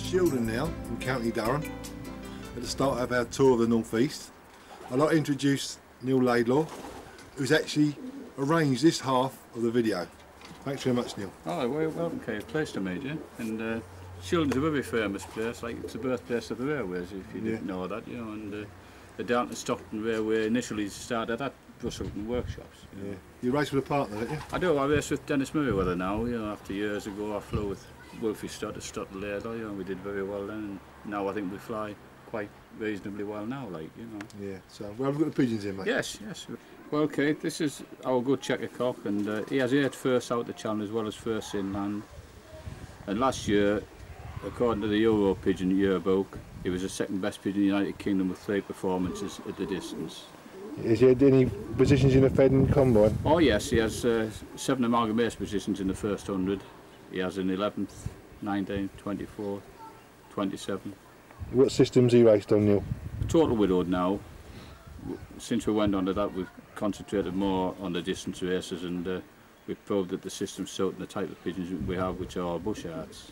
Shildon now in County Durham at the start of our tour of the North East. I'd like to introduce Neil Laidlaw, who's actually arranged this half of the video. Thanks very much, Neil. Oh, well, welcome, Kate. Pleased to meet you. And Shildon's a very famous place, like it's the birthplace of the railways, if you didn't know that, you know. And the Downton Stockton Railway initially started at Brusselton workshops. Yeah. You race with a partner, don't you? I do. I race with Dennis Merryweather now. You know, after years ago, I flew with Wolfie Stott at Shildon Laidlaw. You know, we did very well then. And now I think we fly quite reasonably well now, like, you know. Yeah. So, well, we've got the pigeons in, mate. Yes, yes. Well, Kate, this is our good checker cock, and he has 8 firsts out the channel as well as firsts inland. And last year, according to the Euro Pigeon yearbook, he was the second best pigeon in the United Kingdom with 3 performances at the distance. Has he had any positions in the Fed and Combine? Oh yes, he has 7 amalgamation positions in the first 100. He has an 11th, 19th, 24th, 27th. What systems he raced on, Neil? Total widowed now. Since we went on to that, we've concentrated more on the distance races, and we've proved that the system's suiting the type of pigeons we have, which are bush arts.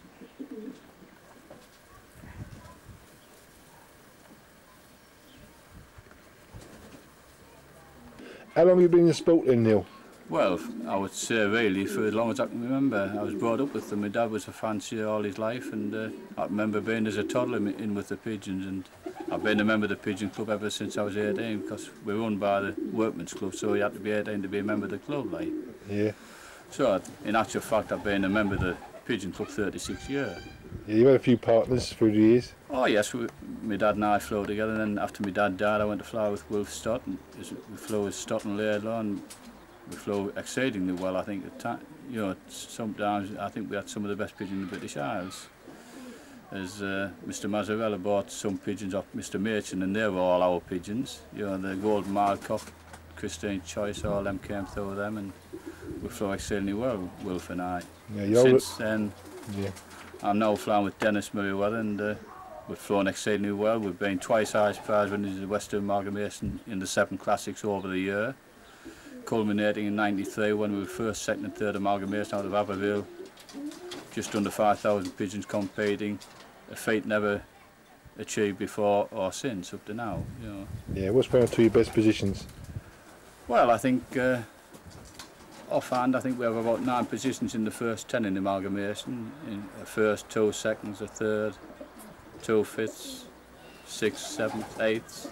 How long have you been in the sport then, Neil? Well, I would say really for as long as I can remember. I was brought up with them. My dad was a fancier all his life, and I remember being as a toddler in with the pigeons, and I've been a member of the Pigeon Club ever since I was 18, because we're run by the Workmen's Club, so you had to be 18 to be a member of the club, like. Yeah. So, in actual fact, I've been a member of the Pigeon Club 36 years. Yeah, you've had a few partners through the years. Oh yes, my dad and I flew together, and then after my dad died I went to fly with Wolf Stott, and we flew with Stott and Laidlaw, and we flew exceedingly well. I think at time, you know, sometimes I think we had some of the best pigeons in the British Isles. As Mr Mazzarella bought some pigeons off Mr Merchant, and they were all our pigeons. You know, the Golden Mildcock, Christine Choice, all them came through them, and we flew exceedingly well, Wolf and I. Yeah, since then, yeah. I'm now flying with Dennis Merryweather, and we've flown exceedingly well. We've been twice highest prize winners in the West Durham Amalgamation in the 7 classics over the year, culminating in '93 when we were first, second and third amalgamation out of Aberville. Just under 5,000 pigeons competing, a feat never achieved before or since up to now. You know. Yeah, what's been 2 of your best positions? Well, I think offhand, I think we have about 9 positions in the first 10 in the amalgamation. In a first, 2 seconds, a third, 2 fifths, 6, 7, 8ths.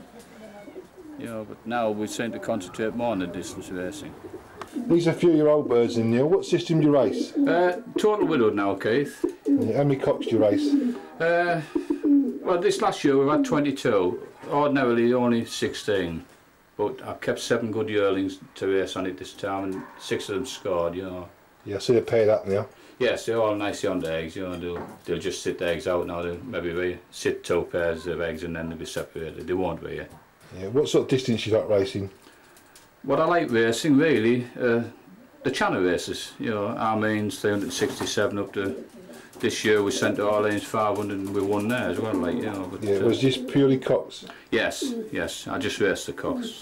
You know, but now we seem to concentrate more on the distance racing. These are a few of your old birds in, Neil. What system do you race? Total widowed now, Keith. Yeah, how many cocks do you race? Well, this last year we've had 22. Ordinarily only 16. But I've kept 7 good yearlings to race on it this time, and 6 of them scored, you know. Yeah, I see they're paired up now. Yes, they're all nicely on the eggs, you know. They'll just sit the eggs out now. They'll maybe sit 2 pairs of eggs and then they'll be separated. They won't be. Yeah, what sort of distance you like racing? What I like racing, really, the channel races. You know, Armene's 367 up to this year we sent to Orleans 500 and we won there as well, like, you know. But, yeah, it was just purely cocks? Yes, yes, I just raced the cocks.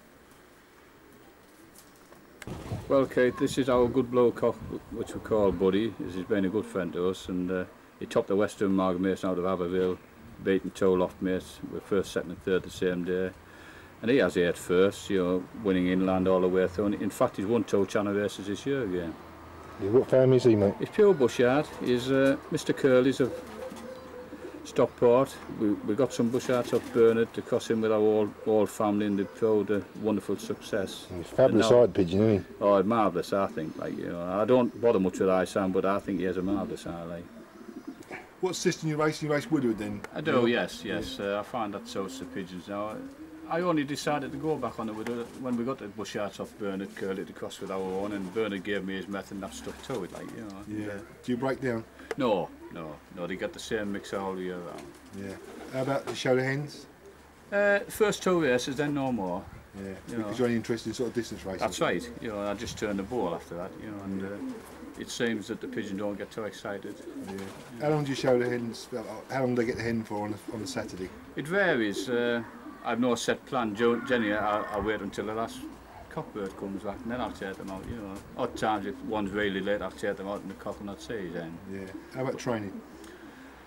Well, Kate, this is our good blow cock, which we call Buddy. He's been a good friend to us, and he topped the West Durham Amalgamation out of Aberville, beating 2 loft mates. We're first, second and third the same day. And he has 8 firsts, you know, winning inland all the way through. And in fact, he's won 2 channel races this year again. Yeah, what family is he, mate? He's pure bushard. He's Mr Curley's of Stockport. We got some bushards off Bernard to cross him with our old family, and they've proved a wonderful success. He's a fabulous side pigeon, isn't he? Oh, marvellous, I think. Like, you know, I don't bother much with eye sound, but I think he has a marvellous eye. Like. What system you race? You race widowed then? I do, yes, yes. I find that suits the pigeons now. I only decided to go back on the widowed when we got the bushards off Bernard Curley to cross with our own, and Bernard gave me his method and I've stuck to it, like, you know. Yeah. Do you break down? No, they get the same mix all year round. Yeah. How about the show the hens? First 2 races, then no more. Yeah, you because know. you're only interested in sort of distance racing. That's right, you know, I just turned the ball after that, you know, and it seems that the pigeon don't get too excited. Yeah. How long do you show the hens? How long do they get the hen for on a Saturday? It varies. I've no set plan. Generally, I wait until the last cockbird comes back, and then I'll take them out, you know. Odd times, if one's really late, I'll take them out and the cock will not see then. Yeah. How about training?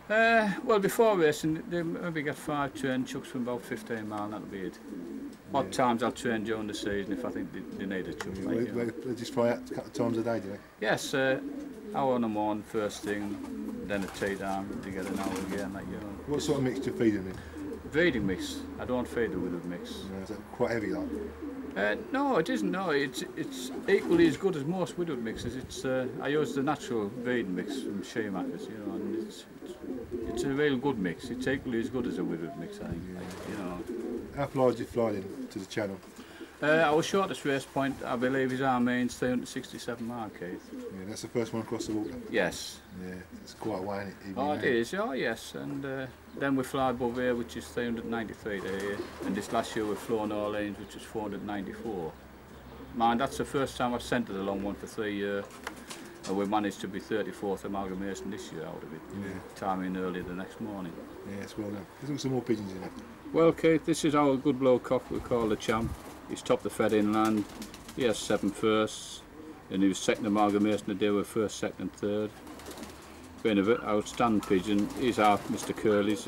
Well, before racing, they maybe get 5 train chucks from about 15 mile, and that'll be it. Odd times I'll train during the season if I think they need a chuck. Yeah, they just fly out a couple of times a day, do they? Yes, hour in the morning, first thing, then a tea time to get an hour again. Like, you know. What sort of mix do you feed them in? Feeding mix. I don't feed the widowed mix. Is that quite heavy, like? No, it isn't. No, it's equally as good as most widowed mixes. It's I use the natural feeding mix from Sheemakers, you know, and it's a real good mix. It's equally as good as a widowed mix, I think. Like, you know. How far did you fly in to the channel? Our shortest race point, I believe, is our main 367 mile, Keith. Yeah, that's the first one across the water. Yes. Yeah, it's quite a way, isn't it? Oh, it is. Oh, yes. And then we fly above here, which is 393 there. And this last year we've flown Orleans, which is 494. Man, that's the first time I've centred a long one for 3 years. And we managed to be 34th amalgamation this year out of it. Yeah. Timing early the next morning. Yeah, it's well done. There's some more pigeons in there. Well, Keith, this is our good blow cock we call the Champ. He's topped the fed inland. He has 7 firsts. And he was second amalgamation the day with first, second and third. Been a bit outstanding pigeon. He's our Mr. Curly's.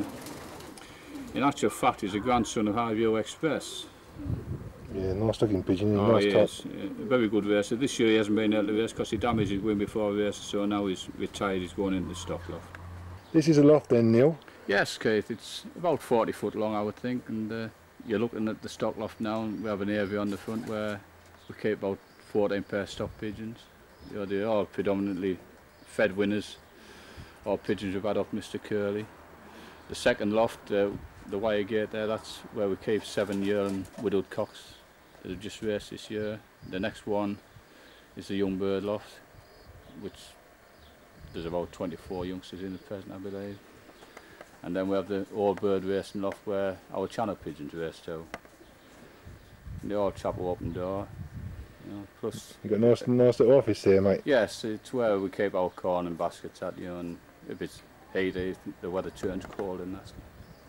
In actual fact, he's a grandson of Highview Express. Yeah, nice looking pigeon. Oh, nice he type. is. Yeah, a very good racer. This year he hasn't been able to race because he damaged his wing before race, so now he's retired. He's going into the stock loft. This is a loft then, Neil? Yes, Keith. It's about 40 foot long, I would think, and you're looking at the stock loft now, and we have an area on the front where we keep about 14 pair of stock pigeons. You know, they're all predominantly fed winners, or pigeons we've had off Mr. Curly. The second loft, the wire gate there, that's where we keep 7-year-old widowed cocks that have just raced this year. The next one is the young bird loft, which there's about 24 youngsters in at present, I believe. And then we have the old bird racing loft where our channel pigeons race too. And they all chapel open door. You know, plus You've got a nice little office there, mate. yes, it's where we keep our corn and baskets at, you know, and if it's heaty, the weather turns cold and that's.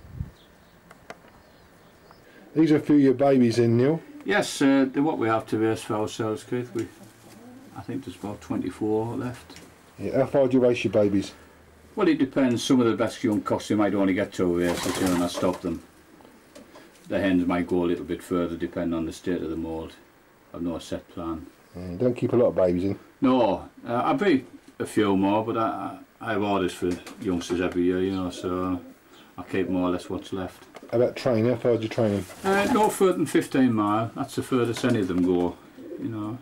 These are a few of your babies in, Neil. Yes, they're what we have to race for ourselves, Keith. I think there's about 24 left. Yeah, how far do you race your babies? Well, it depends. Some of the best young cocks you might only get 2 races, you know, and I stop them. The hens might go a little bit further depending on the state of the moult. I've no set plan. Yeah, you don't keep a lot of babies in? No, I breed a few more, but I have orders for youngsters every year, you know, so I keep more or less what's left. How about training? How far do you train them? No further than 15 mile. That's the furthest any of them go, you know.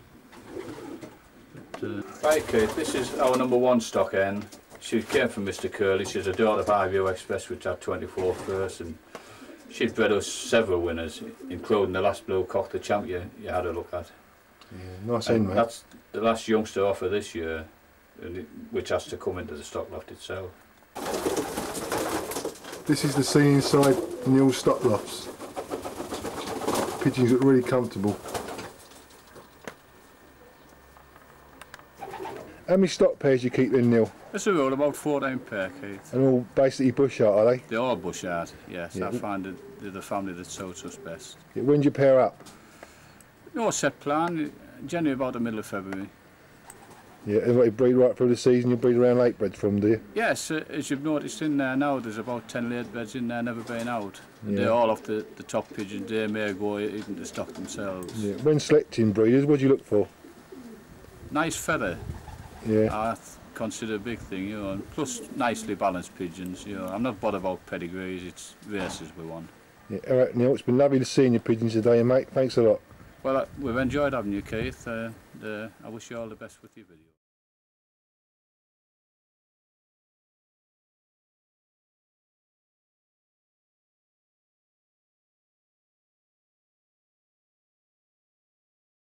But, right, Kate, this is our #1 stock hen. She came from Mr. Curly. She's a daughter of Highview Express, which had 24 first, and she's bred us several winners, including the last blue cock, the Champ you had a look at. Yeah, nice hen, mate. That's the last youngster offer this year, which has to come into the stock loft itself. This is the scene inside Neil's stock lofts. Pigeons look really comfortable. How many stock pairs do you keep in, Neil? It's a rule about 14 pair, Keith. And all basically bush out, are they? They're all bush out, yes. Yeah. I find that they're the family that suits us best. Yeah, when do you pair up? No set plan, generally about the middle of February. Yeah, and what, you breed right through the season, you breed around late breds from, do you? Yes, as you've noticed in there now, there's about 10 late beds in there never been out. And Yeah. they're all off the top pigeons. They may go even to stock themselves. Yeah. When selecting breeders, what do you look for? Nice feather, Yeah. I consider a big thing, you know, and plus nicely balanced pigeons, you know. I'm not bothered about pedigrees, it's races we want. Yeah. All right, Neil, it's been lovely to see your pigeons today, mate. Thanks a lot. Well, we've enjoyed having you, Keith. I wish you all the best with your video.